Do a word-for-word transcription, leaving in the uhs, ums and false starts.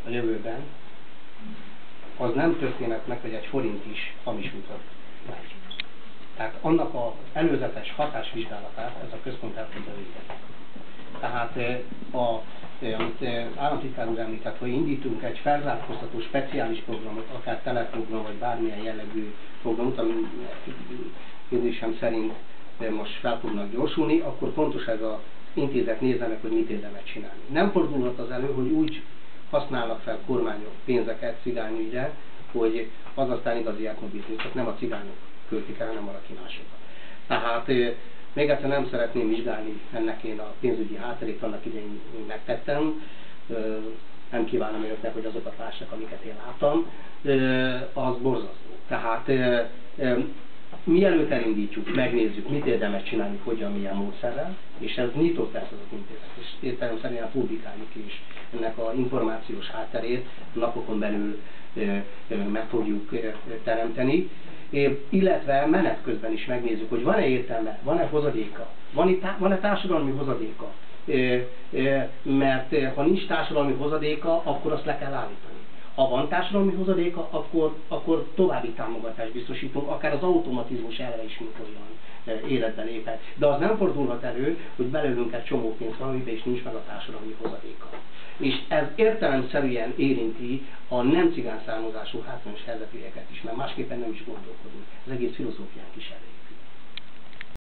a jövőben, az nem történhet meg, hogy egy forint is hamis úton megy. Tehát annak az előzetes hatásvizsgálatát ez a központ el tudja végezni. Tehát a, amit államtitkár úr említett, hogy indítunk egy felzárkóztató speciális programot, akár teleprogram, vagy bármilyen jellegű programot, ami kérdésem szerint most fel fognak gyorsulni, akkor fontos ez az intézet nézze meg, hogy mit érdemes csinálni. Nem fordulhat az elő, hogy úgy használnak fel kormányok pénzeket cigányügyre, hogy az aztán igazi etnobiznisz, csak nem a cigányok költik el, hanem valaki másokat. Tehát még egyszer nem szeretném vizsgálni ennek én a pénzügyi hátterét, annak idején megtettem. Nem kívánom önöknek, hogy azokat lássák, amiket én láttam. Az borzasztó. Tehát mielőtt elindítjuk, megnézzük, mit érdemes csinálni, hogyan, milyen módszerrel, és ez nyitott lesz az az intézet, és értelem szerint publikáljuk is ennek az információs hátterét, napokon belül meg fogjuk teremteni, illetve menet közben is megnézzük, hogy van-e értelme, van-e hozadéka, van-e társadalmi hozadéka, mert ha nincs társadalmi hozadéka, akkor azt le kell állítani. Ha van társadalmi hozadéka, akkor, akkor további támogatást biztosítunk, akár az automatizmus elve is mint olyan életben léphet. De az nem fordulhat elő, hogy belőlünk egy csomó pénzt valamibe, és nincs meg a társadalmi hozadéka. És ez értelemszerűen érinti a nem cigán származású hátrányos helyzetűeket is, mert másképpen nem is gondolkodunk. Az egész filozófiánk is elég.